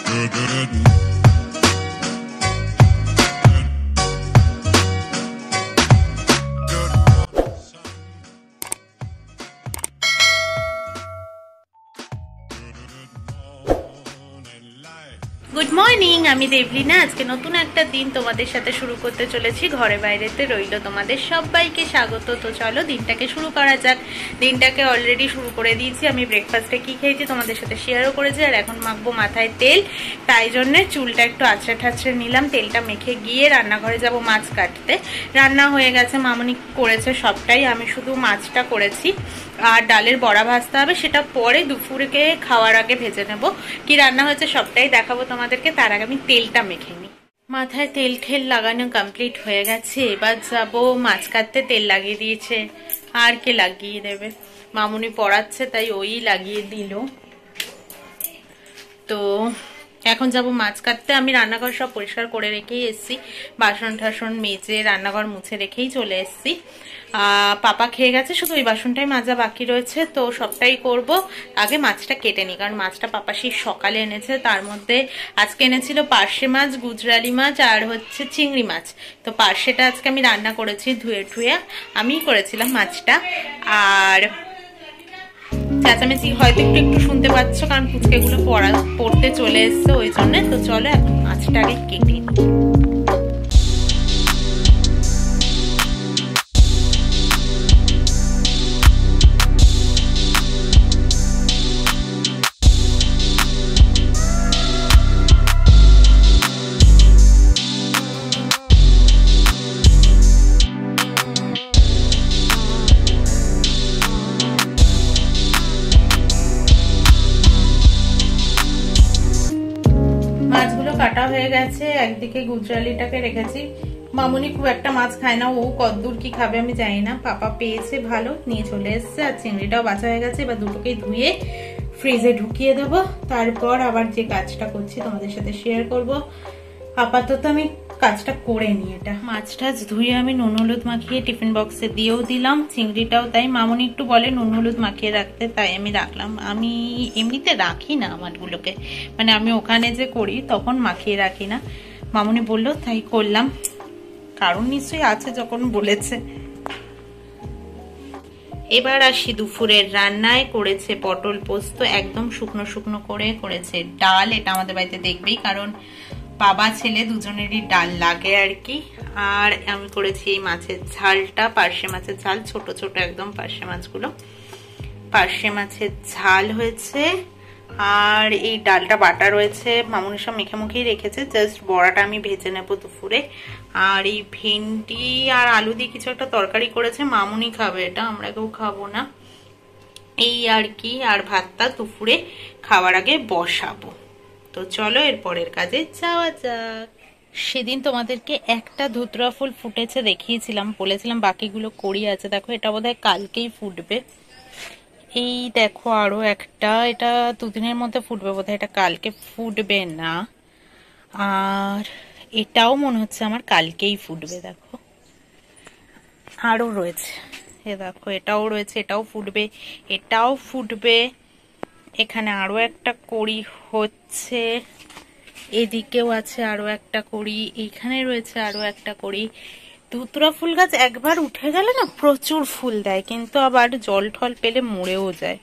Good morning, আমি দেবলিনা। আজকে নতুন একটা দিন তোমাদের সাথে শুরু করতে চলেছি। ঘরে বাইরেতে রইল তোমাদের সবাইকে স্বাগত। তো চলো দিনটাকে শুরু করা যাক। দিনটাকে অলরেডি শুরু করে দিয়েছি। আমি ব্রেকফাস্টে কি খেয়েছি তোমাদের সাথে শেয়ারও করেছি। আর এখন মাখবো মাথায় তেল, তাই জন্যে চুলটা একটু আছড়ে ঠাছড়ে নিলাম। তেলটা মেখে গিয়ে রান্নাঘরে যাব মাছ কাটতে। রান্না হয়ে গেছে, মামনি করেছে সবটাই, আমি শুধু মাছটা করেছি। আর ডালের বড়া ভাজতে হবে, সেটা পরে দুপুরকে খাওয়ার আগে ভেজে নেব। কি রান্না হয়েছে সবটাই দেখাবো তোমাদেরকে। তার আগে আমি তেলটা মেখে নিই। মাথায় তেল ঠেল লাগানো কমপ্লিট হয়ে গেছে। এবার যাব মাছ কাটতে। তেল লাগিয়ে দিয়েছে, আর কে লাগিয়ে দেবে? মামুনি পড়াচ্ছে, তাই ওই লাগিয়ে দিল। তো এখন যাব মাছ কাটতে। আমি রান্নাঘর সব পরিষ্কার করে রেখেই এসছি। বাসন টাসন মেজে রান্নাঘর মুছে রেখেই চলে এসছি। পাপা খেয়ে গেছে, শুধু ওই বাসনটাই মাজা বাকি রয়েছে। তো সবটাই করব, আগে মাছটা কেটে নিই। কারণ মাছটা পাপা সেই সকালে এনেছে। তার মধ্যে আজকে এনেছিল পার্শে মাছ, গুজরালি মাছ আর হচ্ছে চিংড়ি মাছ। তো পার্শেটা আজকে আমি রান্না করেছি, ধুয়ে ঠুয়ে আমি করেছিলাম মাছটা। আর চেঁচামেচি হয়তো একটু একটু শুনতে পাচ্ছ, কারণ পুচকেগুলো পড়তে চলে এসছে ওই জন্য। তো চলো এখন মাছটা আগে কেটে নিই। কাটা হয়ে গেছে। একদিকে গুজরালিটাকে রেখেছি। মামুনি খুব একটা মাছ খায় না, ও কদ্দূর কি খাবে আমি জানি না। পাপা পেয়েছে ভালো, নিয়ে চলে এসছে। আর চিংড়িটাও বাঁচা হয়ে গেছে। এবার দুটোকেই ধুয়ে ফ্রিজে ঢুকিয়ে দেবো। তারপর আবার যে কাজটা করছি তোমাদের সাথে শেয়ার করব। আপাতত আমি কাজটা করে নিই। এটা মাছটা ধুয়ে আমি নুন হলুদ মাখিয়ে টিফিন বক্সে দিয়েও দিলাম। চিংড়িটাও তাই। মামুনি একটু বলে নুন হলুদ মাখিয়ে রাখতে, তাই আমি রাখলাম। আমি এমনিতে রাখি না মাছগুলোকে, মানে আমি ওখানে যে করি তখন মাখিয়ে রাখি না। মামুনি বললো তাই করলাম, কারণ নিশ্চয়ই আছে যখন বলেছে। এবার আসি দুপুরের রান্নায়। করেছে পটল পোস্ত, একদম শুকনো শুকনো করে করেছে। ডাল, এটা আমাদের বাড়িতে দেখবেই, কারণ বাবা ছেলে দুজনেরই ডাল লাগে আর কি। আর আমি করেছি এই মাছের ঝালটা, পার্শে মাছের ঝাল, ছোট ছোট একদম পার্শে মাছগুলো। পার্শে মাছের ঝাল হয়েছে। আর এই ডালটা বাটা রয়েছে। মামুনি সব মেখে মুখেই রেখেছে, জাস্ট বড়াটা আমি ভেজে নেবো দুপুরে। আর এই ভেন্ডি আর আলু দিয়ে কিছু একটা তরকারি করেছে, মামুনি খাবে এটা, আমরা কেউ খাবো না। এই আর কি। আর ভাতটা দুপুরে খাওয়ার আগে বসাবো। তো চলো এরপরের কাজে যাওয়া যাক। সেদিন তোমাদেরকে একটা ধুতরা ফুল ফুটেছে দেখিয়েছিলাম, বলেছিলাম বাকিগুলো করি আছে। দেখো এটা বোধহয় কালকেই ফুটবে। এই দেখো আরো একটা, এটা দুদিনের মধ্যে ফুটবে বোধহয়, এটা কালকে ফুটবে না। আর এটাও মনে হচ্ছে আমার কালকেই ফুটবে। দেখো আরো রয়েছে, এ দেখো এটাও রয়েছে, এটাও ফুটবে, এটাও ফুটবে। এখানে আরো একটা কড়ি হচ্ছে, এদিকেও আছে আরো একটা কড়ি, এইখানে রয়েছে আরো একটা কড়ি। ধুতরা ফুল গাছ একবার উঠে গেলে না প্রচুর ফুল দেয়, কিন্তু আবার জল ঠল পেলে মরেও যায়।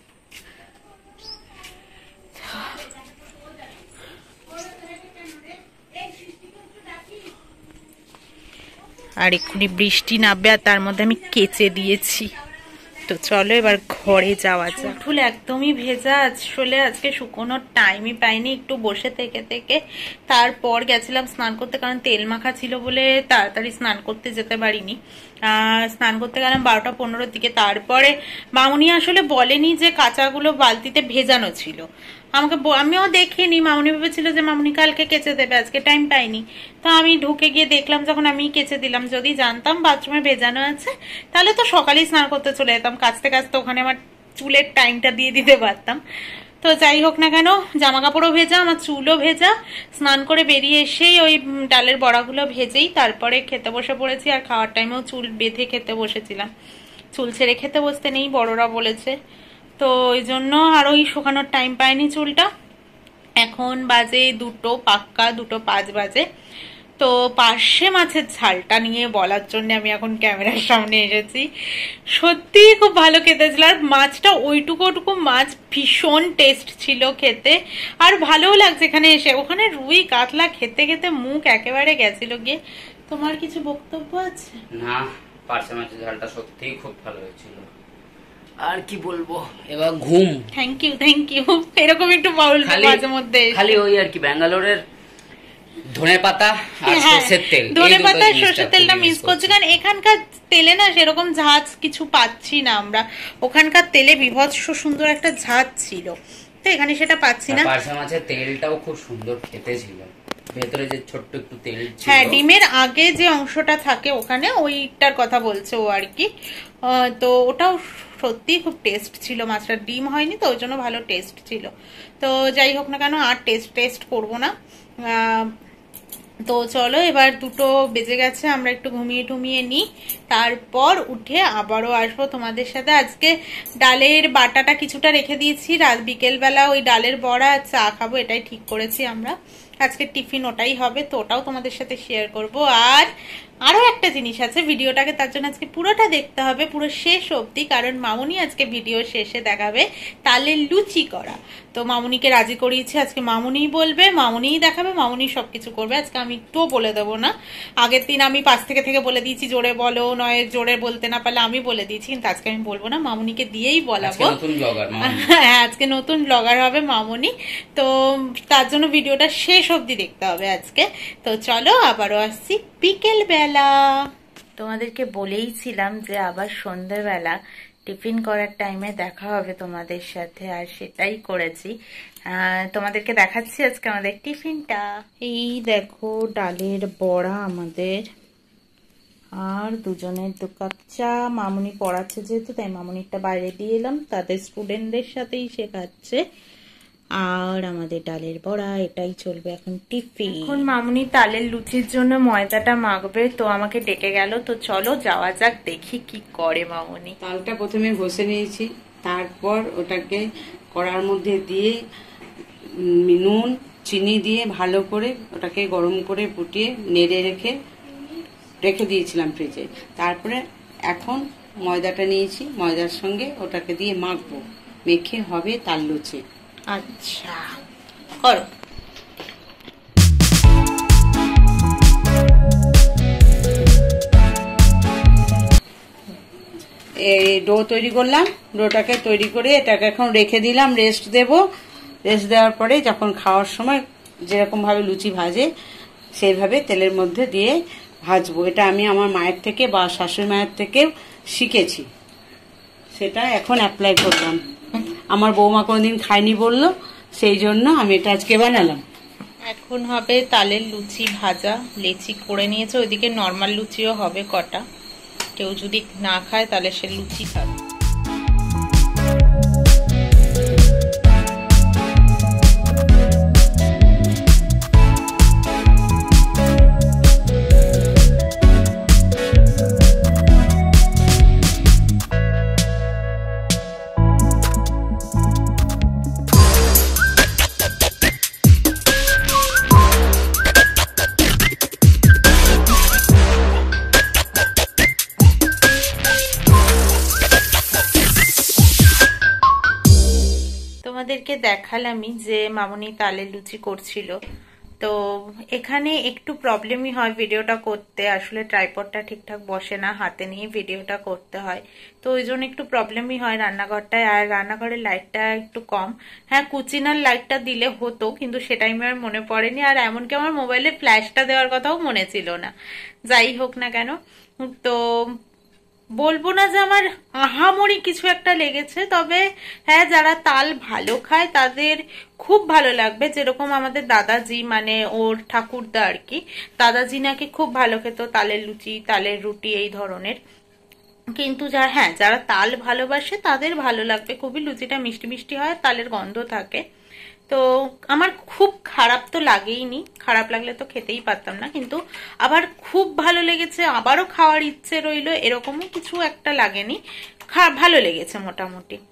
আর এক্ষুনি বৃষ্টি নামবে, আর তার মধ্যে আমি কেচে দিয়েছি। তো চলো এবার ঘরে যাওয়া যাক। ফুল একদমই ভেজা, আসলে আজকে শুকোনোর টাইমই পাইনি, একটু বসে থেকে থেকে তারপর গেছিলাম স্নান করতে, কারণ তেল মাখা ছিল বলে তাড়াতাড়ি স্নান করতে যেতে পারিনি। স্নান করতে গেলাম 12টা 15 দিকে। তারপরে মামুনি আসলে বলেনি যে কাঁচাগুলো বালতিতে ভেজানো ছিল, আমিও দেখিনি। মামুনি ভেবেছিল যে মামুনি কালকে কেচে দেবে, আজকে টাইম পাইনি। তো আমি ঢুকে গিয়ে দেখলাম, যখন আমি কেচে দিলাম। যদি জানতাম বাথরুমে ভেজানো আছে, তাহলে তো সকালেই স্নান করতে চলে যেতাম, কাচতে কাচতে ওখানে আমার চুলের টাইমটা দিয়ে দিতে পারতাম। তো যাই হোক না কেন, জামা কাপড়ও ভেজা, আমার চুলও ভেজা। স্নান করে বেরিয়ে এসেই ওই ডালের বড়াগুলো ভেজেই তারপরে খেতে বসে পড়েছি। আর খাওয়ার টাইমেও চুল বেঁধে খেতে বসেছিলাম, চুল ছেড়ে খেতে বসতে নেই, বড়রা বলেছে। তো ওই জন্য আর ওই শুকানোর টাইম পাইনি চুলটা। এখন বাজে 2টো পাক্কা, 2:05 বাজে। তো পার্শে মাছের ঝালটা নিয়ে বলার জন্য আমি এখন ক্যামেরার সামনে এসেছি। সত্যি খুব ভালো খেতে ছিল, আর মাছটা ওইটুকু মাছ ভীষণ টেস্ট ছিল খেতে, আর ভালোও লাগছে এখানে এসে। ওখানে রুই কাতলা খেতে খেতে মুখ একেবারে গেছিল গিয়ে। তোমার কিছু বক্তব্য আছে? না, পার্শে মাছের ঝালটা সত্যিই খুব ভালো হয়েছিল, আর কি বলবো। এবার ঘুম। Thank you. এরকম একটু বাউল মাঝে মধ্যে খালি ওই আর কি ব্যাঙ্গালোরের ধনে পাতা আর সরষের তেল, ধনে পাতা সরষের তেলটা মিস করছি, কারণ এখানকার তেলে না সেরকম ঝাঁজ কিছু পাচ্ছি না আমরা। ওখানকার তেলে বিভৎস সুন্দর একটা ঝাঁজ ছিল, তো এখানে সেটা পাচ্ছি না। পার্শে মাছের তেলটাও খুব সুন্দর খেতে ছিল, ভেতরে যে ছোট্ট একটু তেল ছিল। হ্যাঁ, ডিমের আগে যে অংশটা থাকে ওখানে, ওইটার কথা বলছে ও আর কি। তো ওটাও সত্যি খুব টেস্ট ছিল, মাছটা ডিম হয়নি তো ওই জন্য ভালো টেস্ট ছিল। তো যাই হোক না কেন, আর টেস্ট করবো না। তো চলো, এবার 2টো বেজে গেছে, আমরা একটু ঘুমিয়ে নিই, তারপর উঠে আবারও আসবো তোমাদের সাথে। আজকে ডালের বাটাটা কিছুটা রেখে দিয়েছি, রাত বিকেলবেলা ওই ডালের বড়া চা খাবো, এটাই ঠিক করেছি আমরা। আজকে টিফিন ওটাই হবে, তো ওটাও তোমাদের সাথে শেয়ার করব। আর আরো একটা জিনিস আছে, ভিডিওটাকে তার জন্য আজকে পুরোটা দেখতে হবে, পুরো শেষ অবধি, কারণ মামুনি আজকে ভিডিও শেষে দেখাবে তালের লুচি করা। তো মামুনিকে রাজি করিয়েছি, আজকে মামুনিই বলবে, মামুনিই দেখাবে, মামুনি সবকিছু করবে। আজকে আমি একটুও বলে দেবো না। আগের দিন আমি পাশ থেকে বলে দিয়েছি জোরে বলো, নয় জোরে বলতে না পারলে আমি বলে দিয়েছি, কিন্তু আজকে আমি বলবো না, মামুনিকে দিয়েই বলাবো। হ্যাঁ, আজকে নতুন ব্লগার হবে মামুনি, তো তার জন্য ভিডিওটা শেষ অবধি দেখতে হবে আজকে। তো চলো, আবারও আসছি বিকেল বেলা। তোমাদেরকে বলেইছিলাম যে আবার সন্ধ্যেবেলা টিফিন করার টাইমে দেখা হবে তোমাদের সাথে, আর সেটাই করেছি। তোমাদেরকে দেখাচ্ছি আজকে আমাদের টিফিনটা। এই দেখো, ডালের বড়া আমাদের, আর দুজনের 2 কাপ চা। মামুনি পড়াচ্ছে যেহেতু, তাই মামুনিরটা বাইরে দিয়ে এলাম, তাদের স্টুডেন্টদের সাথেই শেখাচ্ছে। আর আমাদের ডালের বড়া, এটাই চলবে এখন টিফিন। এখন মামুনি তালের লুচির জন্য ময়দাটা মাখবে, তো আমাকে ডেকে গেল। তো চলো যাওয়া যাক, দেখি কি করে মামুনি। তালটা প্রথমে ঘষে নিয়েছি, তারপর ওটাকে কড়ার মধ্যে দিয়ে নুন চিনি দিয়ে ভালো করে ওটাকে গরম করে ফুটিয়ে নেড়ে রেখে দিয়েছিলাম ফ্রিজে। তারপরে এখন ময়দাটা নিয়েছি, ময়দার সঙ্গে ওটাকে দিয়ে মাখবো, মেখে হবে তাল লুচি। আচ্ছা, করো। এই ডো তৈরি করলাম, ডোটাকে তৈরি করে এটাকে এখন রেখে দিলাম, রেস্ট দেব। রেস্ট দেওয়ার পরে যখন খাওয়ার সময় যেরকম ভাবে লুচি ভাজে সেইভাবে তেলের মধ্যে দিয়ে ভাজবো। এটা আমি আমার মায়ের থেকে বা শাশুড়ি মায়ের থেকে শিখেছি, সেটা এখন অ্যাপ্লাই করলাম। আমার বৌমা কোনোদিন খায়নি বললো, সেই জন্য আমি এটা আজকে বানালাম। এখন হবে তালের লুচি ভাজা, লেচি করে নিয়েছে, ওইদিকে নর্মাল লুচিও হবে কটা, কেউ যদি না খায় তাহলে সে লুচি খাবে। তোমাদেরকে দেখালামই যে মামুনি তালের লুচি করছিল। তো এখানে একটু প্রবলেমই হয় ভিডিওটা করতে, আসলে ট্রাইপডটা ঠিকঠাক বসে না, হাতে নিয়ে ভিডিওটা করতে হয়, তো ওই জন্য একটু প্রবলেমই হয় রান্নাঘরটায়। আর রান্নাঘরের লাইটটা একটু কম। হ্যাঁ, কুচিনার লাইটটা দিলে হতো, কিন্তু সেটাই আমার মনে পড়েনি, আর এমনকি আমার মোবাইলে ফ্ল্যাশটা দেওয়ার কথাও মনে ছিল না। যাই হোক না কেন, তো বলবো না যে আমার আহামরি কিছু একটা লেগেছে, তবে হ্যাঁ, যারা তাল ভালো খায় তাদের খুব ভালো লাগবে। যেরকম আমাদের দাদাজি, মানে ওর ঠাকুরদা আর কি, দাদাজি নাকি খুব ভালো খেত তালের লুচি, তালের রুটি, এই ধরনের। কিন্তু যারা তাল ভালোবাসে তাদের ভালো লাগবে খুবই। লুচিটা মিষ্টি মিষ্টি হয়, তালের গন্ধ থাকে। তো আমার খুব খারাপ তো লাগেইনি, খারাপ লাগলে তো খেতেই পারতাম না, কিন্তু আবার খুব ভালো লেগেছে, আবারও খাওয়ার ইচ্ছে রইলো, এরকমও কিছু একটা লাগেনি, ভালো লেগেছে মোটামুটি।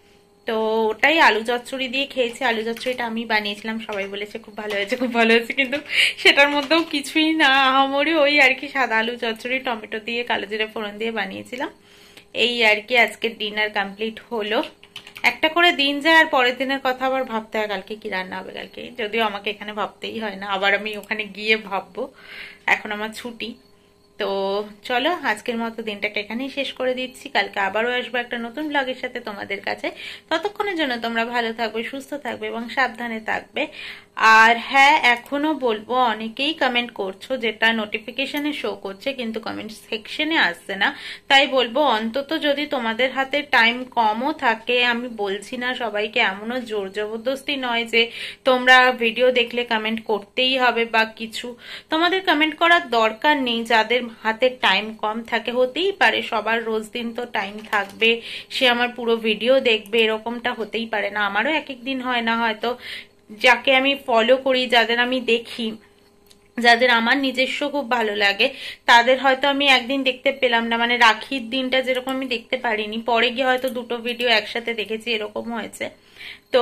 তো ওটাই আলু চচ্চড়ি দিয়ে খেয়েছি। আলু চচ্চড়িটা আমি বানিয়েছিলাম, সবাই বলেছে খুব ভালো হয়েছে, খুব ভালো হয়েছে, কিন্তু সেটার মধ্যেও কিছুই না, আহামরি ওই আর কি সাদা আলু চচ্চড়ি টমেটো দিয়ে কালো জিরে ফোড়ন দিয়ে বানিয়েছিলাম। এই আর কি আজকের ডিনার কমপ্লিট হলো। একটা করে দিন যায় আর পরের দিনের কথা আবার ভাবতে হয় কালকে কি রান্না হবে কালকে, যদিও আমাকে এখানে ভাবতেই হয় না, আবার আমি ওখানে গিয়ে ভাববো। এখন আমার ছুটি। তো চলো আজকের মতো দিনটাকে এখানেই শেষ করে দিচ্ছি। কালকে আবারও আসবো একটা নতুন ব্লগের সাথে তোমাদের কাছে। ততক্ষণের জন্য তোমরা ভালো থাকবে, সুস্থ থাকবে এবং সাবধানে থাকবে। আর হ্যাঁ, এখনো বলবো, অনেকেই কমেন্ট করছো যেটা নোটিফিকেশনে শো করছে কিন্তু কমেন্ট সেকশনে আসছে না। তাই বলবো অন্তত যদি তোমাদের হাতে টাইম কমও থাকে, আমি বলছি না সবাইকে, এমনও জোর জবরদস্তি নয় যে তোমরা ভিডিও দেখলে কমেন্ট করতেই হবে বা কিছু, তোমাদের কমেন্ট করার দরকার নেই। যাদের হাতে টাইম কম থাকে, হতেই পারে সবার রোজ দিন তো টাইম থাকবে, সে আমার পুরো ভিডিও দেখবে, এরকমটা হতেই পারে না। আমারও এক এক দিন হয় না, হয়তো যাকে আমি ফলো করি, যাদের আমি দেখি, যাদের আমার নিজস্ব খুব ভালো লাগে, তাদের হয়তো আমি একদিন দেখতে পেলাম না, মানে রাখির দিনটা যেরকম আমি দেখতে পারিনি, পরে গিয়ে হয়তো দুটো ভিডিও একসাথে দেখেছি, এরকম হয়েছে। তো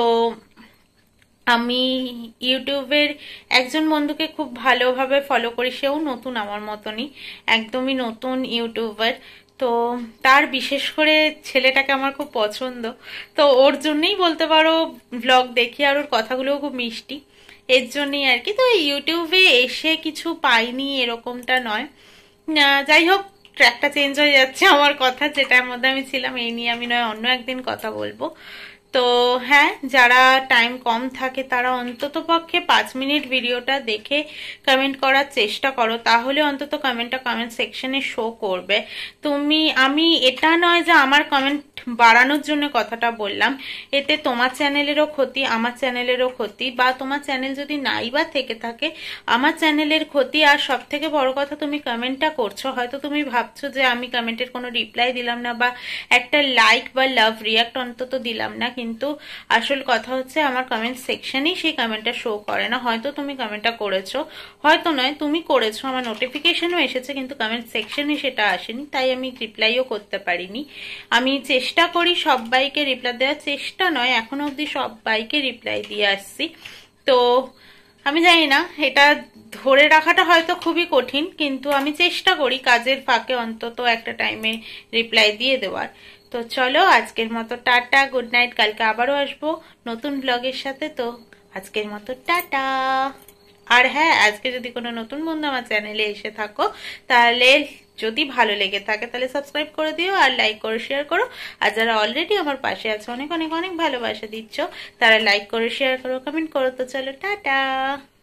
আমি ইউটিউবের একজন বন্ধুকে খুব ভালোভাবে ফলো করি, সেও নতুন আমার মতনই, একদমই নতুন ইউটিউবার। তো তার বিশেষ করে ছেলেটাকে আমার খুব পছন্দ, তো ওর জন্যই বলতে পারো ব্লগ দেখি, আর ওর কথাগুলোও খুব মিষ্টি, এর জন্যই আর কি। তো ইউটিউবে এসে কিছু পাইনি এরকমটা নয়, যাই হোক ট্র্যাকটা চেঞ্জ হয়ে যাচ্ছে আমার কথা, যেটার মধ্যে আমি ছিলাম, এই নিয়ে আমি নয় অন্য একদিন কথা বলবো। তো হ্যাঁ, যারা টাইম কম থাকে তারা অন্তত পক্ষে 5 মিনিট ভিডিওটা দেখে কমেন্ট করার চেষ্টা করো, তাহলে অন্তত কমেন্টটা কমেন্ট সেকশনে শো করবে। আমি এটা নয় যে আমার কমেন্ট বাড়ানোর জন্য কথাটা বললাম, এতে তোমার চ্যানেলেরও ক্ষতি, আমার চ্যানেলেরও ক্ষতি, বা তোমার চ্যানেল যদি নাই বা থেকে থাকে আমার চ্যানেলের ক্ষতি। আর সব থেকে বড় কথা, তুমি কমেন্টটা করছো, হয়তো তুমি ভাবছো যে আমি কমেন্টের কোনো রিপ্লাই দিলাম না বা একটা লাইক বা লাভ রিয়াক্ট অন্তত দিলাম না, কিন্তু আসল কথা হচ্ছে আমার কমেন্ট সেকশনেই সেই কমেন্টটা শো করে না। হয়তো তুমি কমেন্টটা করেছো, হয়তো নয় তুমি করেছো, আমার নোটিফিকেশনও এসেছে, কিন্তু কমেন্ট সেকশনে সেটা আসেনি, তাই আমি রিপ্লাইও করতে পারিনি। আমি চেষ্টা করি সবাইকে রিপ্লাই দেওয়ার, চেষ্টা নয় এখনো অবধি সবাইকে রিপ্লাই দিয়ে আসছি। তো আমি জানি না, এটা ধরে রাখাটা হয়তো খুবই কঠিন, কিন্তু আমি চেষ্টা করি কাজের ফাঁকে অন্তত একটা টাইমে রিপ্লাই দিয়ে দেওয়ার। তো চলো আজকের মতো টাটা, গুড নাইট, কালকে আবারও আসবো নতুন ব্লগের সাথে। তো আজকের মতো টাটা। আর হ্যাঁ, আজকে যদি কোনো নতুন বন্ধু আমার চ্যানেলে এসে থাকো, তাহলে যদি ভালো লেগে থাকে তাহলে সাবস্ক্রাইব করে দিও, আর লাইক করো, শেয়ার করো। আর যারা অলরেডি আমার পাশে আছে, অনেক অনেক অনেক ভালোবাসা দিচ্ছ, তারা লাইক করো, শেয়ার করো, কমেন্ট করো। তো চলো টাটা।